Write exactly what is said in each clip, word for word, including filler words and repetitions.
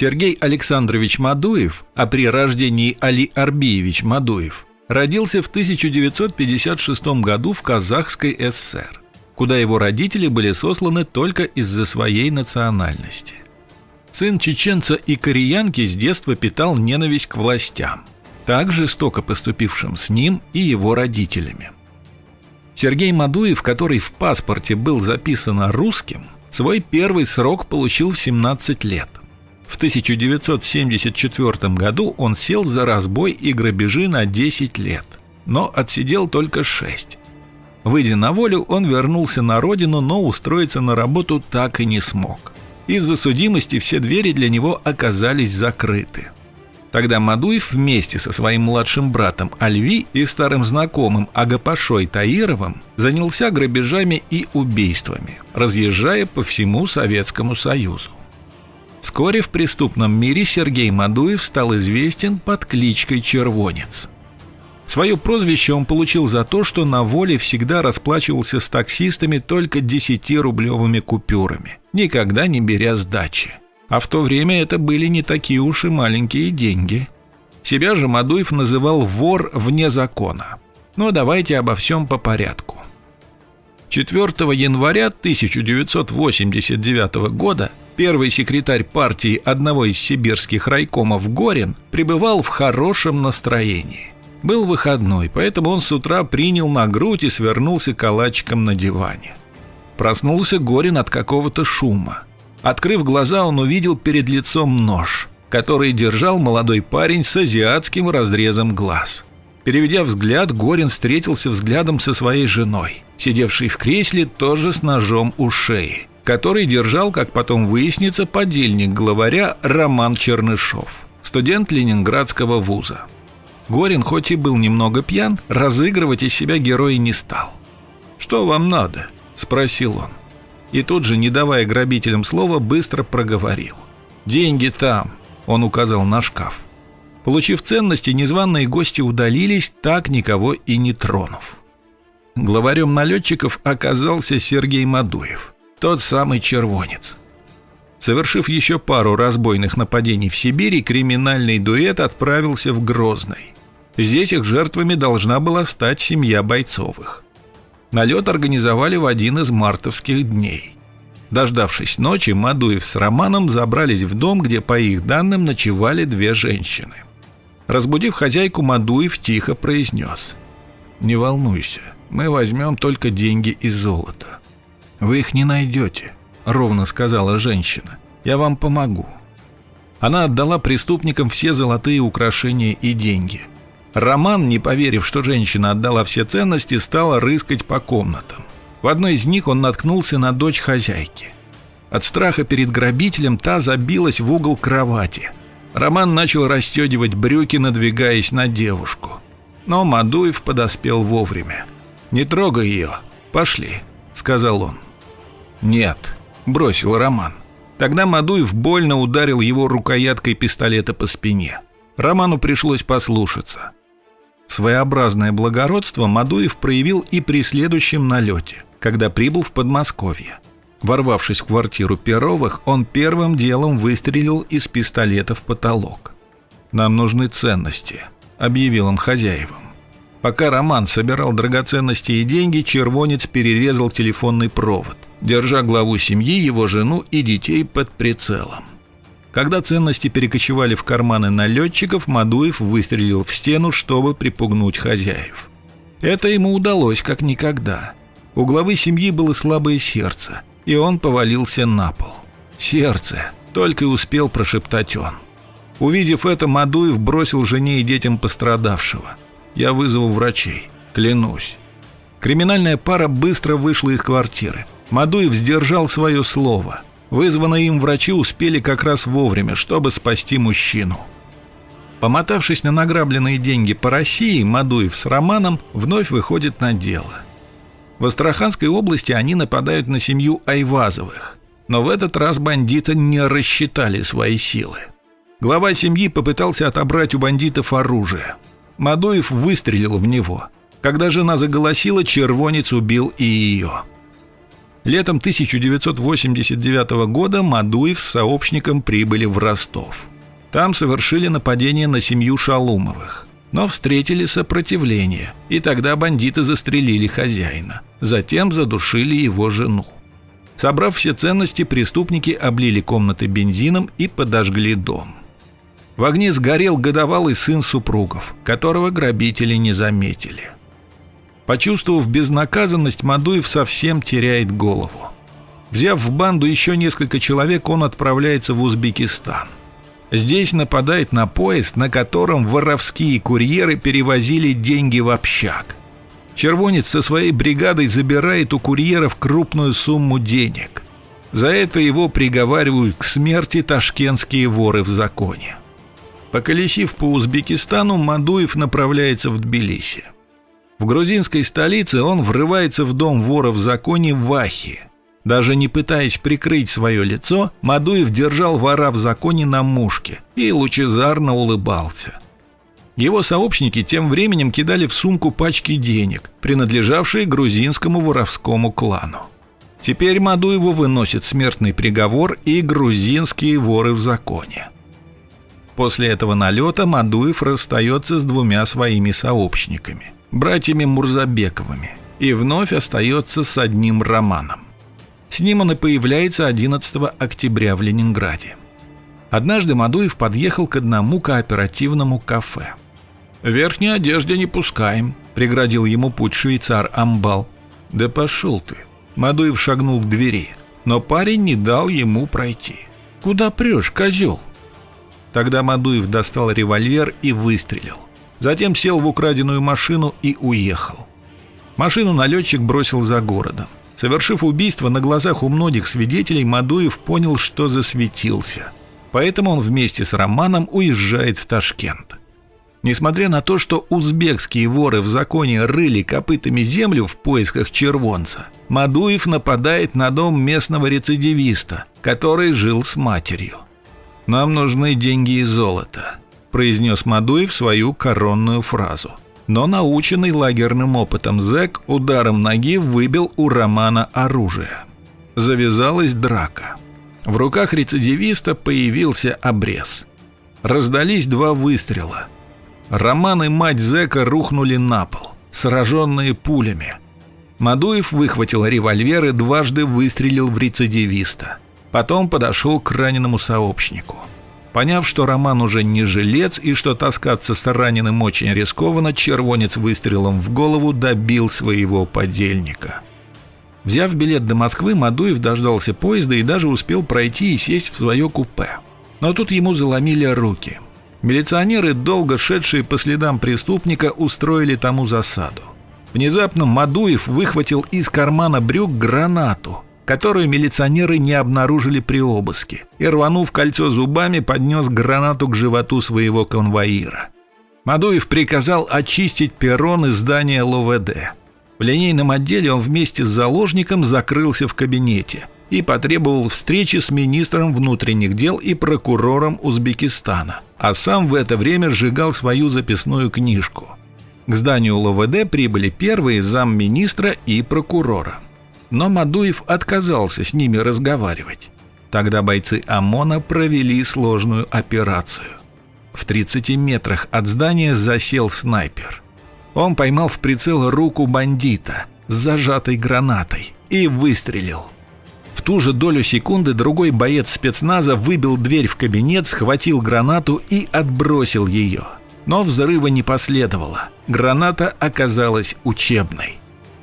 Сергей Александрович Мадуев, а при рождении Али Арбиевич Мадуев, родился в тысяча девятьсот пятьдесят шестом году в Казахской ССР, куда его родители были сосланы только из-за своей национальности. Сын чеченца и кореянки с детства питал ненависть к властям, так жестоко поступившим с ним и его родителями. Сергей Мадуев, который в паспорте был записан русским, свой первый срок получил в семнадцать лет. В тысяча девятьсот семьдесят четвёртом году он сел за разбой и грабежи на десять лет, но отсидел только шесть. Выйдя на волю, он вернулся на родину, но устроиться на работу так и не смог. Из-за судимости все двери для него оказались закрыты. Тогда Мадуев вместе со своим младшим братом Альви и старым знакомым Агапашой Таировым занялся грабежами и убийствами, разъезжая по всему Советскому Союзу. Вскоре в преступном мире Сергей Мадуев стал известен под кличкой Червонец. Свое прозвище он получил за то, что на воле всегда расплачивался с таксистами только десятирублевыми купюрами, никогда не беря сдачи. А в то время это были не такие уж и маленькие деньги. Себя же Мадуев называл «вор вне закона». Но давайте обо всем по порядку. четвёртого января тысяча девятьсот восемьдесят девятого года первый секретарь партии одного из сибирских райкомов Горин пребывал в хорошем настроении. Был выходной, поэтому он с утра принял на грудь и свернулся калачиком на диване. Проснулся Горин от какого-то шума. Открыв глаза, он увидел перед лицом нож, который держал молодой парень с азиатским разрезом глаз. Переведя взгляд, Горин встретился взглядом со своей женой, сидевшей в кресле тоже с ножом у шеи, который держал, как потом выяснится, подельник главаря Роман Чернышов, студент Ленинградского вуза. Горин, хоть и был немного пьян, разыгрывать из себя героя не стал. «Что вам надо?» – спросил он. И тут же, не давая грабителям слова, быстро проговорил. «Деньги там», – он указал на шкаф. Получив ценности, незваные гости удалились, так никого и не тронув. Главарем налетчиков оказался Сергей Мадуев, тот самый Червонец. Совершив еще пару разбойных нападений в Сибири, криминальный дуэт отправился в Грозный. Здесь их жертвами должна была стать семья Бойцовых. Налет организовали в один из мартовских дней. Дождавшись ночи, Мадуев с Романом забрались в дом, где, по их данным, ночевали две женщины. Разбудив хозяйку, Мадуев тихо произнес: «Не волнуйся, мы возьмем только деньги и золото». «Вы их не найдете», — ровно сказала женщина. «Я вам помогу». Она отдала преступникам все золотые украшения и деньги. Роман, не поверив, что женщина отдала все ценности, стал рыскать по комнатам. В одной из них он наткнулся на дочь хозяйки. От страха перед грабителем та забилась в угол кровати. Роман начал расстегивать брюки, надвигаясь на девушку. Но Мадуев подоспел вовремя. «Не трогай ее, пошли», — сказал он. «Нет», — бросил Роман. Тогда Мадуев больно ударил его рукояткой пистолета по спине. Роману пришлось послушаться. Своеобразное благородство Мадуев проявил и при следующем налете, когда прибыл в Подмосковье. Ворвавшись в квартиру Перовых, он первым делом выстрелил из пистолета в потолок. «Нам нужны ценности», — объявил он хозяевам. Пока Роман собирал драгоценности и деньги, Червонец перерезал телефонный провод, держа главу семьи, его жену и детей под прицелом. Когда ценности перекочевали в карманы налетчиков, Мадуев выстрелил в стену, чтобы припугнуть хозяев. Это ему удалось как никогда. У главы семьи было слабое сердце, и он повалился на пол. «Сердце!» — только и успел прошептать он. Увидев это, Мадуев бросил жене и детям пострадавшего: «Я вызову врачей, клянусь». Криминальная пара быстро вышла из квартиры. Мадуев сдержал свое слово. Вызванные им врачи успели как раз вовремя, чтобы спасти мужчину. Помотавшись на награбленные деньги по России, Мадуев с Романом вновь выходят на дело. В Астраханской области они нападают на семью Айвазовых, но в этот раз бандиты не рассчитали свои силы. Глава семьи попытался отобрать у бандитов оружие. Мадуев выстрелил в него. Когда жена заголосила, Червонец убил и ее. Летом тысяча девятьсот восемьдесят девятого года Мадуев с сообщником прибыли в Ростов. Там совершили нападение на семью Шалумовых, но встретили сопротивление, и тогда бандиты застрелили хозяина, затем задушили его жену. Собрав все ценности, преступники облили комнаты бензином и подожгли дом. В огне сгорел годовалый сын супругов, которого грабители не заметили. Почувствовав безнаказанность, Мадуев совсем теряет голову. Взяв в банду еще несколько человек, он отправляется в Узбекистан. Здесь нападает на поезд, на котором воровские курьеры перевозили деньги в общак. Червонец со своей бригадой забирает у курьеров крупную сумму денег. За это его приговаривают к смерти ташкентские воры в законе. Поколесив по Узбекистану, Мадуев направляется в Тбилиси. В грузинской столице он врывается в дом вора в законе Вахи. Даже не пытаясь прикрыть свое лицо, Мадуев держал вора в законе на мушке и лучезарно улыбался. Его сообщники тем временем кидали в сумку пачки денег, принадлежавшие грузинскому воровскому клану. Теперь Мадуеву выносят смертный приговор и грузинские воры в законе. После этого налета Мадуев расстается с двумя своими сообщниками, братьями Мурзабековыми, и вновь остается с одним Романом. С ним он и появляется одиннадцатого октября в Ленинграде. Однажды Мадуев подъехал к одному кооперативному кафе. «В верхней одежде не пускаем», — преградил ему путь швейцар Амбал. «Да пошел ты». Мадуев шагнул к двери, но парень не дал ему пройти. «Куда прешь, козел?» Тогда Мадуев достал револьвер и выстрелил. Затем сел в украденную машину и уехал. Машину налетчик бросил за городом. Совершив убийство на глазах у многих свидетелей, Мадуев понял, что засветился. Поэтому он вместе с Романом уезжает в Ташкент. Несмотря на то, что узбекские воры в законе рыли копытами землю в поисках червонца, Мадуев нападает на дом местного рецидивиста, который жил с матерью. «Нам нужны деньги и золото», – произнес Мадуев свою коронную фразу. Но наученный лагерным опытом зэк ударом ноги выбил у Романа оружие. Завязалась драка. В руках рецидивиста появился обрез. Раздались два выстрела. Роман и мать зэка рухнули на пол, сраженные пулями. Мадуев выхватил револьвер и дважды выстрелил в рецидивиста. Потом подошел к раненому сообщнику. Поняв, что Роман уже не жилец и что таскаться с раненым очень рискованно, червонец выстрелом в голову добил своего подельника. Взяв билет до Москвы, Мадуев дождался поезда и даже успел пройти и сесть в свое купе. Но тут ему заломили руки. Милиционеры, долго шедшие по следам преступника, устроили тому засаду. Внезапно Мадуев выхватил из кармана брюк гранату, которую милиционеры не обнаружили при обыске, и, рванув кольцо зубами, поднес гранату к животу своего конвоира. Мадуев приказал очистить перрон и здание ЛОВД. В линейном отделе он вместе с заложником закрылся в кабинете и потребовал встречи с министром внутренних дел и прокурором Узбекистана, а сам в это время сжигал свою записную книжку. К зданию ЛОВД прибыли первые замминистра и прокурора. Но Мадуев отказался с ними разговаривать. Тогда бойцы ОМОНа провели сложную операцию. В тридцати метрах от здания засел снайпер. Он поймал в прицел руку бандита с зажатой гранатой и выстрелил. В ту же долю секунды другой боец спецназа выбил дверь в кабинет, схватил гранату и отбросил ее. Но взрыва не последовало. Граната оказалась учебной.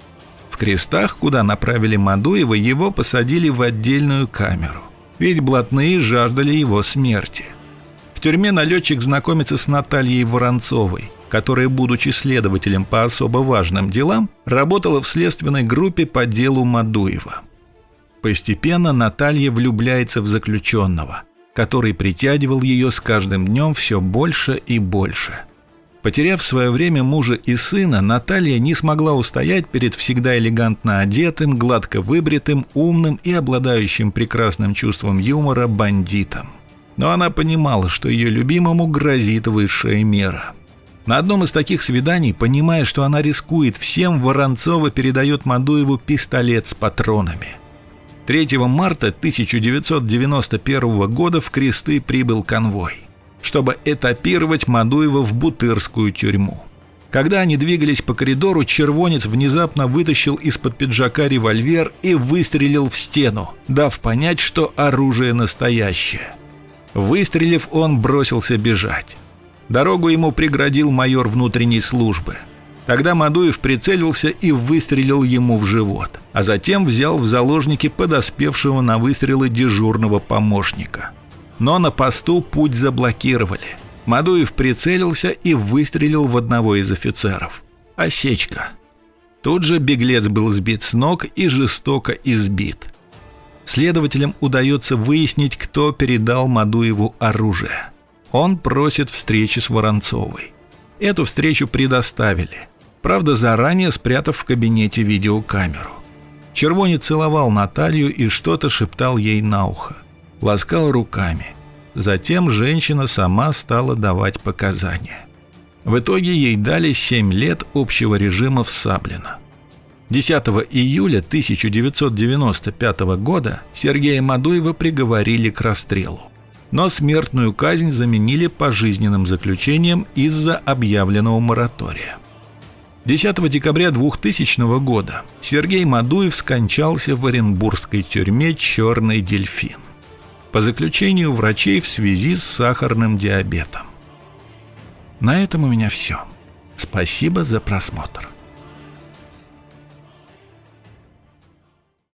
В Крестах, куда направили Мадуева, его посадили в отдельную камеру, ведь блатные жаждали его смерти. В тюрьме налетчик знакомится с Натальей Воронцовой, которая, будучи следователем по особо важным делам, работала в следственной группе по делу Мадуева. Постепенно Наталья влюбляется в заключенного, который притягивал ее с каждым днем все больше и больше. Потеряв в свое время мужа и сына, Наталья не смогла устоять перед всегда элегантно одетым, гладко выбритым, умным и обладающим прекрасным чувством юмора бандитом. Но она понимала, что ее любимому грозит высшая мера. На одном из таких свиданий, понимая, что она рискует всем, Воронцова передает Мадуеву пистолет с патронами. третьего марта тысяча девятьсот девяносто первого года в Кресты прибыл конвой, чтобы этапировать Мадуева в Бутырскую тюрьму. Когда они двигались по коридору, червонец внезапно вытащил из-под пиджака револьвер и выстрелил в стену, дав понять, что оружие настоящее. Выстрелив, он бросился бежать. Дорогу ему преградил майор внутренней службы. Тогда Мадуев прицелился и выстрелил ему в живот, а затем взял в заложники подоспевшего на выстрелы дежурного помощника. Но на посту путь заблокировали. Мадуев прицелился и выстрелил в одного из офицеров. Осечка. Тут же беглец был сбит с ног и жестоко избит. Следователям удается выяснить, кто передал Мадуеву оружие. Он просит встречи с Воронцовой. Эту встречу предоставили, правда, заранее спрятав в кабинете видеокамеру. Червонец целовал Наталью и что-то шептал ей на ухо, ласкал руками. Затем женщина сама стала давать показания. В итоге ей дали семь лет общего режима в Саблино. десятого июля тысяча девятьсот девяносто пятого года Сергея Мадуева приговорили к расстрелу, но смертную казнь заменили пожизненным заключением из-за объявленного моратория. десятого декабря двухтысячного года Сергей Мадуев скончался в оренбургской тюрьме «Черный дельфин» по заключению врачей в связи с сахарным диабетом. На этом у меня все. Спасибо за просмотр.